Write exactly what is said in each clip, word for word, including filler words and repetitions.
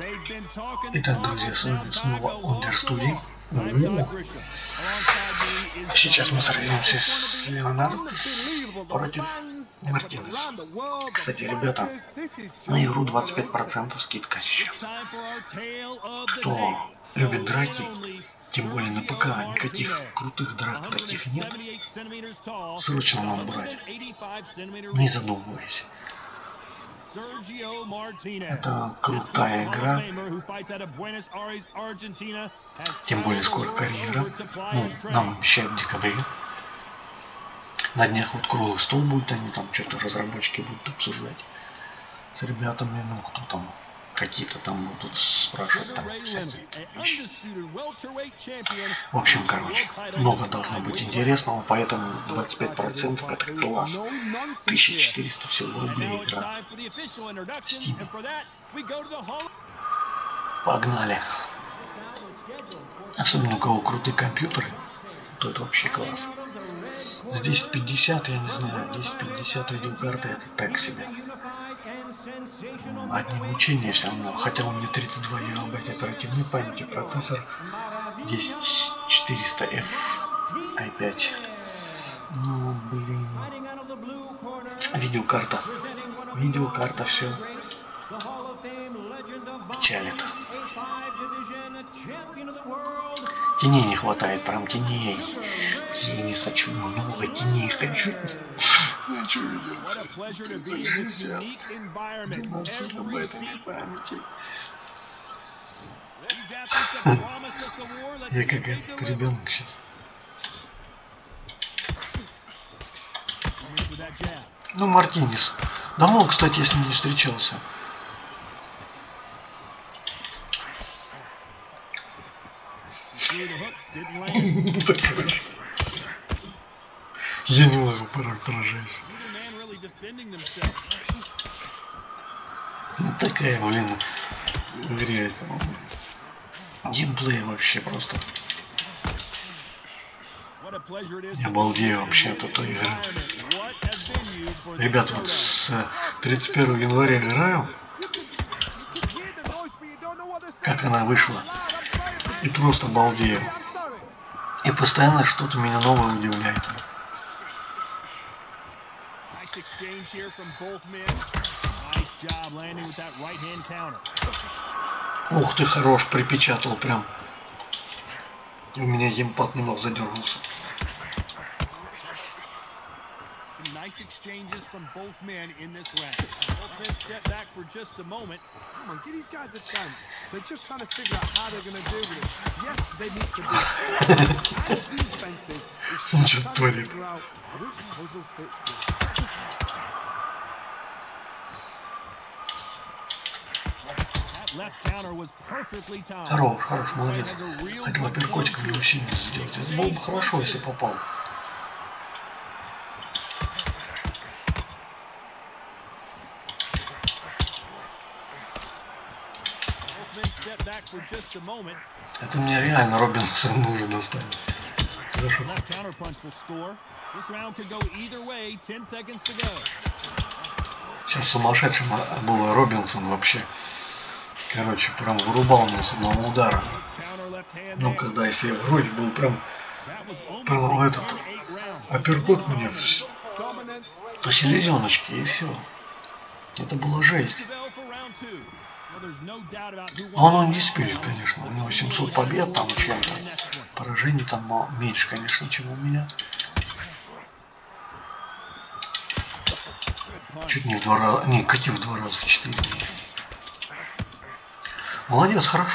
Итак, друзья, с вами снова Understudy. Сейчас мы сразимся с Леонардос против Мартинес. Кстати, ребята, на игру двадцать пять процентов скидка сейчас. Кто любит драки, тем более на ПК, никаких крутых драк таких нет, срочно надо брать, не задумываясь. Это крутая игра, тем более скоро карьера, ну, нам обещают в декабре. На днях вот круглый стол будет, они там что-то разработчики будут обсуждать с ребятами, ну кто там, какие-то там будут спрашивать там всякие вещи. В общем, короче, много должно быть интересного, поэтому двадцать пять процентов это класс. тысяча четыреста всего рублей игра в Steam. Погнали. Особенно у кого крутые компьютеры, то это вообще класс. С десять пятьдесят, я не знаю, десять пятьдесят видеокарты это так себе. Одни мучения все равно, хотя у меня тридцать два гигабайта оперативной памяти, процессор десять четыреста эф ай пять. Ну, блин. Видеокарта. Видеокарта все печалит. Теней не хватает, прям теней. Я не хочу, много теней хочу. Хочу видеокарту. двенадцать гигабайтов памяти. Я как этот ребенок сейчас. Ну, Мартинес. Давно, кстати, я с ним не встречался. Я не могу порой поражаться. Ну, такая, блин, игра это. Геймплей вообще просто. Я балдею вообще от этой игры. Ребята, вот с тридцать первого января играю. Как она вышла. И просто балдею. И постоянно что-то меня новое удивляет. Ух ты, хорош, припечатал прям. У меня геймпад немного задергался. Nice exchanges from both men in this round. Both men step back for just a moment. Come on, give these guys a chance. They're just trying to figure out how they're going to deal with it. Yes, they need to be. And defensive. Что творит? Хорош, хорош, молодец. Хотел апперкотиком его сильно сделать. Это было бы хорошо, если попал. Это мне реально Робинсон нужен оставить. Хорошо. Сейчас сумасшедший был Робинсон вообще. Короче, прям вырубал меня с одного удара. Ну, когда если я вроде был прям, прям этот апперкот мне в, по селезеночке и все. Это была жесть. Он, он не спилит, конечно. У него семьсот побед там чем-то. Поражений там меньше, конечно, чем у меня. Чуть не в два раза. Не, кати в два раза, в четыре. Молодец, хорошо.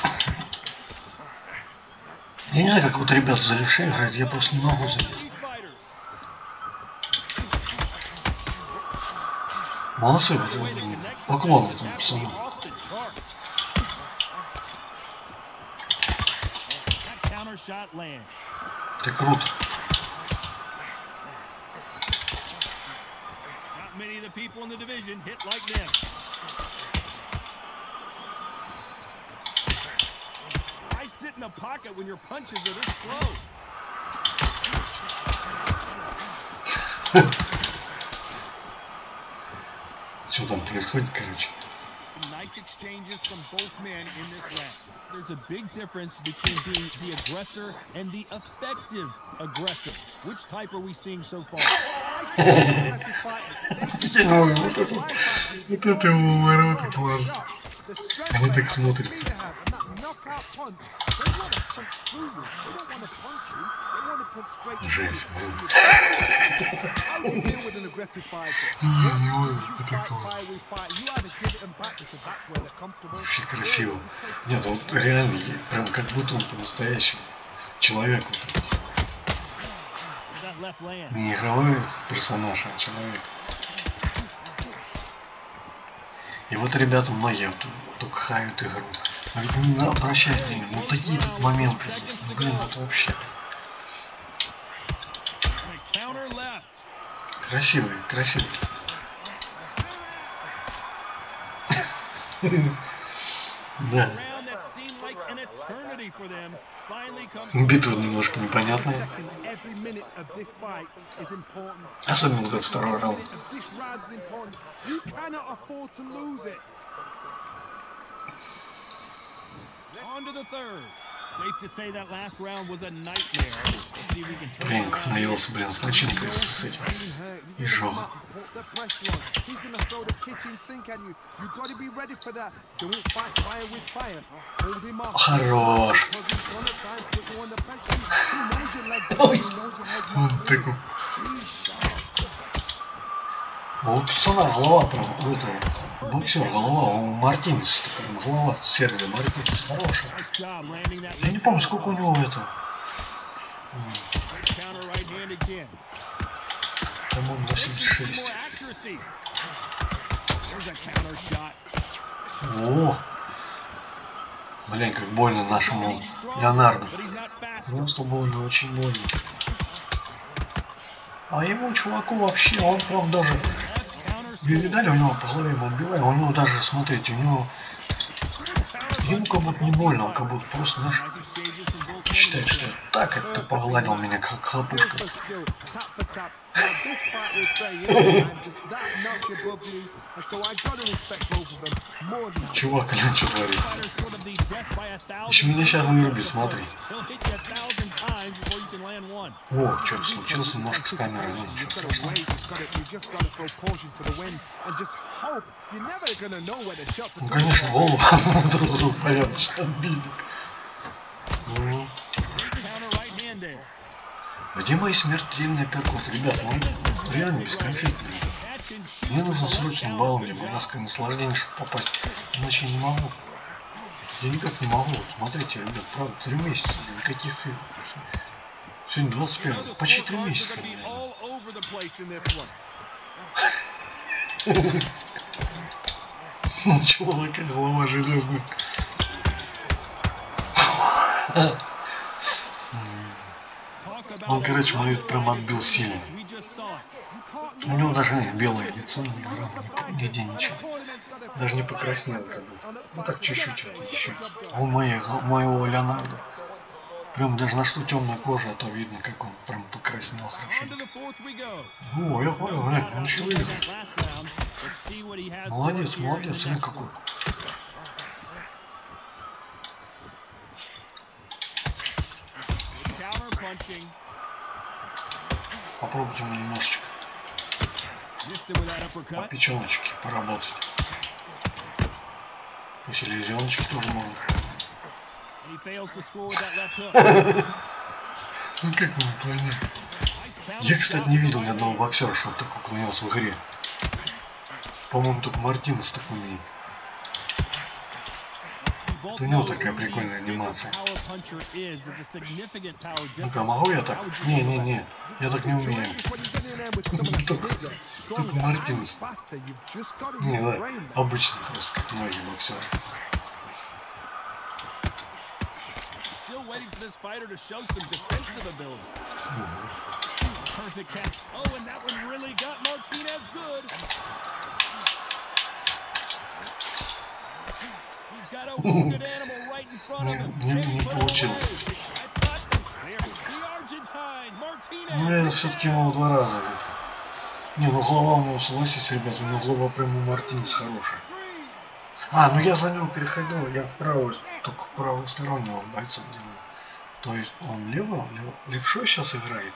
Я не знаю, как вот ребята за левшей играют, я просто не могу залезть. Молодцы, поклон этому пацану. Ты круто. Что там происходит, короче? exchanges from both men in this round. There's a big difference between being the aggressor and the effective aggressor. Which type are we seeing so far? Вот это ворота класс. Они так смотрятся. Жесть, блин. Не могу, это класс. Вообще красиво. Нет, он реально, прям как будто он по-настоящему человек. Не игровой персонаж, а человек. И вот ребята многие вот, только хают игру. А ведь не обращать на ну такие тут моменты есть. Ну блин, это вообще. Красивый, красивый. Да. Битва немножко непонятная. Особенно вот этот второй раунд. Блин, как наелся, блин, с начинкой с этим. И жога. Хорош. Ой. Вот такой. А у пацана голова прям, у этого боксер голова, у Мартинеса такая голова, Сервия Мартинес, хорошая. Я не помню, сколько у него это. По-моему, восемьдесят шесть. О! Блин, как больно нашему Леонарду. Просто больно, очень больно. А ему, чуваку, вообще, он прям даже... Вы видали, у него по голове ему убивали, у него даже, смотрите, у него... Ему как будто не больно, он как будто просто, знаешь, считает, что так это погладил меня, как хлопушка. Чувак, блин, что творит? Еще меня сейчас вырубит, смотри. О, что-то случилось немножко с камерой, ну ничего страшного. Ну, конечно, голову друг другу порядочно отбили. Ну. Где мои смертельные перкуты? Ребят, ну реально бесконфетные. Мне нужно срочно баллом для магазское наслаждение, чтобы попасть. Иначе не могу. Я никак не могу. Вот, смотрите, ребят, правда, три месяца. Никаких... Сегодня двадцать первое. Почти три месяца. Человека голова железная. Он, короче, мою прям отбил сильно. У него даже нет белое лицо, нигде ничего. Даже не покраснел как бы. Ну так чуть-чуть, чуть-чуть. А у моего, моего Леонардо прям даже на что темная кожа, а то видно, как он прям покраснел хорошо. О, я понял, блин, он еще выиграл. Молодец, молодец, смотри какой. Попробуйте мы немножечко по печеночке поработать. И селезеночки тоже можно. Ну как он уклоняет? Я, кстати, не видел ни одного боксера, чтобы так уклонялся в игре. По-моему, только Мартинес так умеет. Вот у него такая прикольная анимация. Ну-ка, могу я так? Не-не-не, я так не умею. Только, только Мартинес. Не, да, обычный просто, как многие боксеры. Не, не, не получилось. Ну, я все-таки ему два раза. Ведь. Не, ну голова у него, согласись, ребят, у него голова прямо у Мартинеса хорошая. А, ну я за него переходил, я в правую, только в правостороннего бойца делаю. То есть он лево, лево левшой сейчас играет.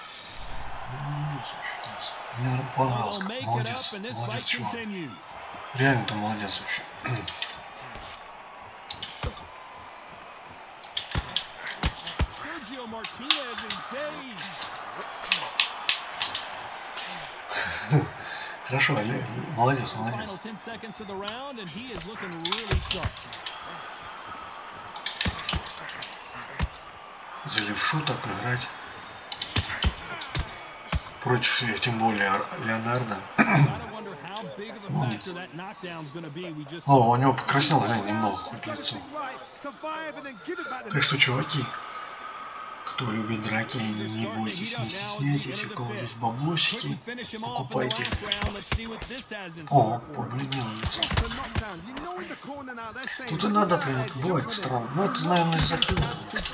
Мне понравилось, как молодец, молодец чувак. Реально ты молодец вообще. Хорошо, молодец, молодец. За левшу так играть. Против всех, тем более Леонардо. Молодец. О, у него покраснело, глянь, немного хоть лицо. Так что, чуваки, кто любит драки, не бойтесь, не стесняйтесь, у кого есть баблосики, покупайте. О, побледнело лицо. Тут и надо тренировать, бывает странно. Ну это, наверное, из-за пива.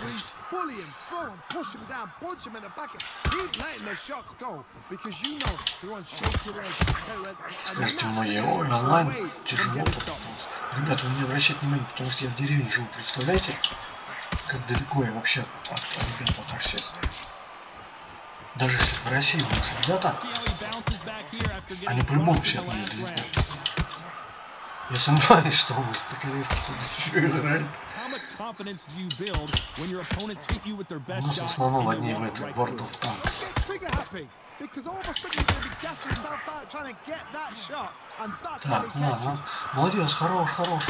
Скажите многие, ой, онлайн тяжело. Ребята, вы не обращайте внимания, потому что я в деревне живу, представляете? Как далеко я вообще от, от ребят, ото всех. Даже если в России у нас ребята, они по-любому все от меня далеко. Я сомневаюсь, что у нас токаревки тут еще играет. У нас в основном одни в этой World of Tanks. Так, ладно. Молодец, хорош, хорош.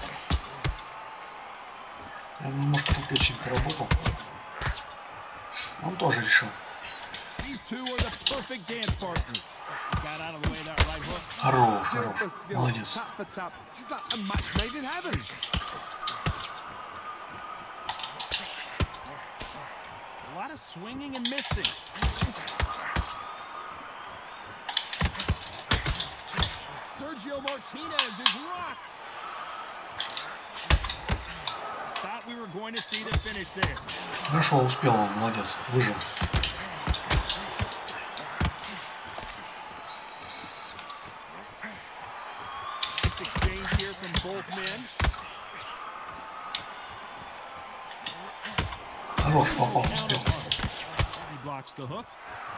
Я немножко по плечи поработал. Он тоже решил. Хорош, хорош. Молодец. Sergio Martinez is rocked. Thought we were going to see the finish there. Хорошо, успел он, молодец, выжил. Exchange here from both men. Хорош, попал, успел. He blocks the hook.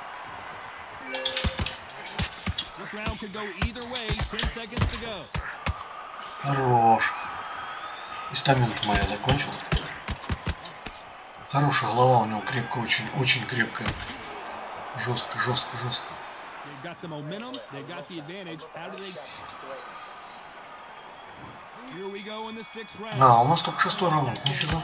This round could go either way. Ten seconds to go. Хорош. Истамент моя закончил. Хорошая голова у него, крепко, очень, очень крепкая. Жестко, жестко, жестко. А, у нас только шестой раунд, нифига.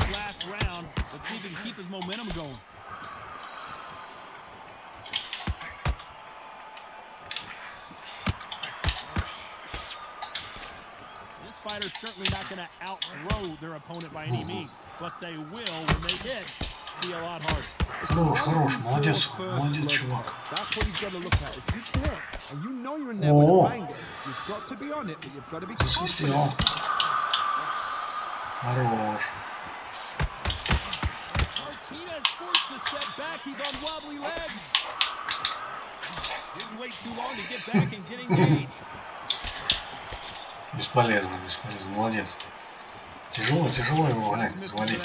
Fighters certainly not going to outthrow their opponent by any means, but they will when they hit be a lot harder. Хорош, хорош, молодец, молодец, чувак. О, засвистел. Хорош. Martinez forced to step back. He's on wobbly legs. Didn't wait too long to get back and get engaged. Бесполезно, бесполезно, молодец. Тяжело, тяжело его, глянь, завалить.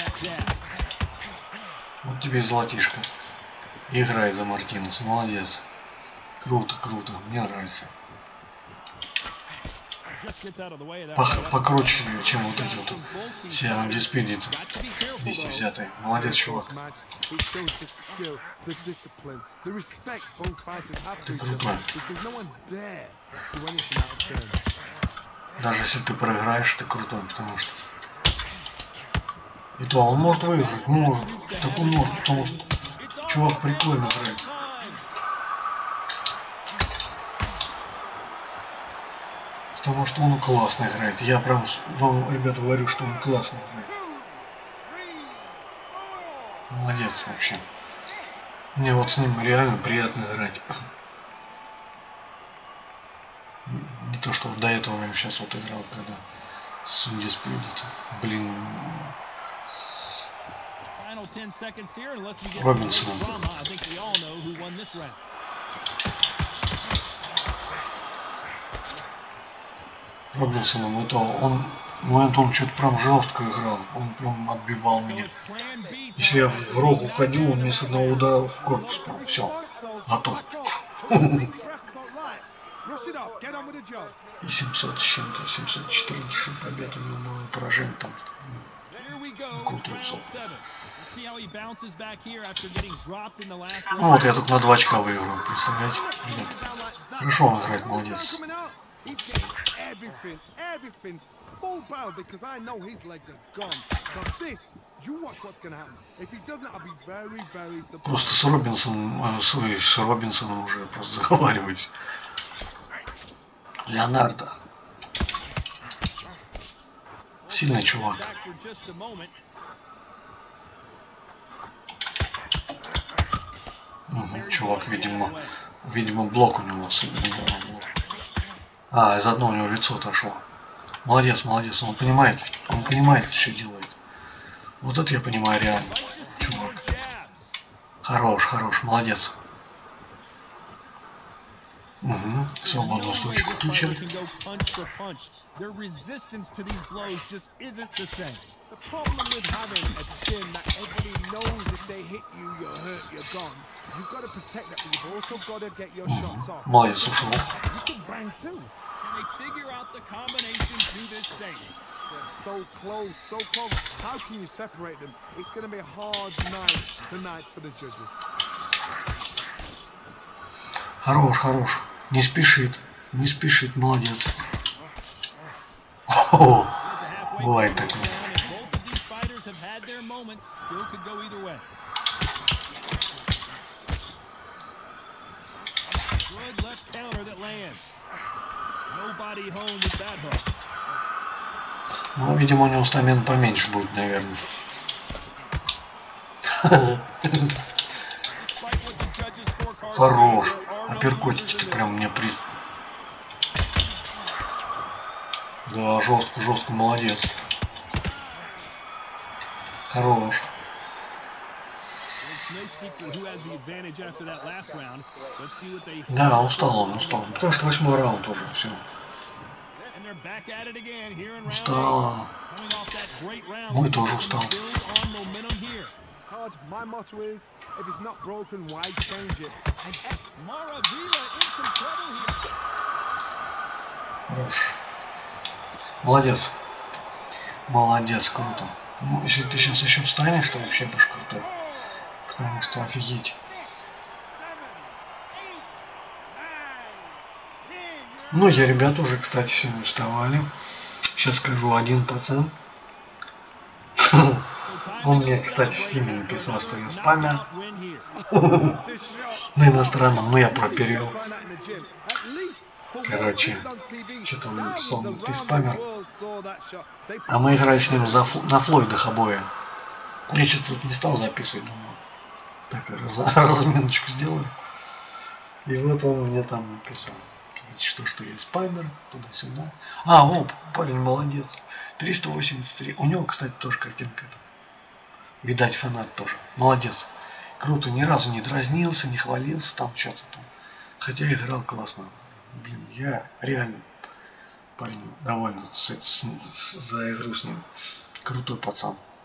Вот тебе и золотишко. Играет за Мартинес, молодец. Круто, круто, мне нравится. Покруче, чем вот эти вот все андиспидит вместе взятые. Молодец, чувак. Ты крутой. Даже если ты проиграешь, ты крутой, потому что... И то, он может выиграть, может. Так он может, потому что чувак прикольно играет. Потому что он классно играет. Я прям вам, ребят, говорю, что он классно играет. Молодец вообще. Мне вот с ним реально приятно играть. Не то, что до этого я сейчас вот играл, когда с Undisputed. Блин. Робинсон. Робинсоном, это он, ну это он что-то прям жестко играл, он прям отбивал меня. Если я в рог уходил, он мне с одного удара в корпус прям, все, готов. И семьсот с чем-то, семьсот четырнадцать побед у него было, поражение там. Крутой сон. Ну вот я только на два очка выиграл, представляете? Нет. Хорошо он играет, молодец. Просто с Робинсоном, с, с Робинсоном уже просто заговариваюсь. Леонардо. Сильный чувак. Угу, чувак, видимо, видимо, блок у него. А, из одного у него лицо отошло. Молодец, молодец, он понимает, он понимает, что делает. Вот это я понимаю реально, чувак. Хорош, хорош, молодец. Угу, свободную стойку включил. Молодец, ушел. So close, so close. How can you separate them? It's going to be a hard night tonight for the judges. Хорош, хорош. Не спешит, не спешит, молодец. О, бывает такое. Ну, видимо, у него стамина поменьше будет, наверное. Хорош. Апперкотить-то прям мне при... Да, жестко, жестко, молодец. Хорош. Да, устал он, устал. Потому что восьмой раунд уже, все. Устал. Мой тоже устал. Хорош. Молодец. Молодец, круто. Ну, если ты сейчас еще встанешь, то вообще будешь крутой. Потому что офигеть. Многие ребята уже, кстати, сегодня вставали. Сейчас скажу, один пацан. Он мне, кстати, в стиме написал, что я спамер. На иностранном, но я проперел. Короче, что-то он написал, ты спамер. А мы играли с ним за, на Флойдах обои. Я что-то тут не стал записывать, думаю. Так, раз, разминочку сделаю. И вот он мне там написал. Что, что я спамер, туда-сюда. А, оп, парень молодец. триста восемьдесят три. У него, кстати, тоже картинка. Видать, фанат тоже. Молодец. Круто, ни разу не дразнился, не хвалился, там что-то там. Хотя играл классно. Блин, я реально парень доволен с, с, с, за игру с ним. Крутой пацан.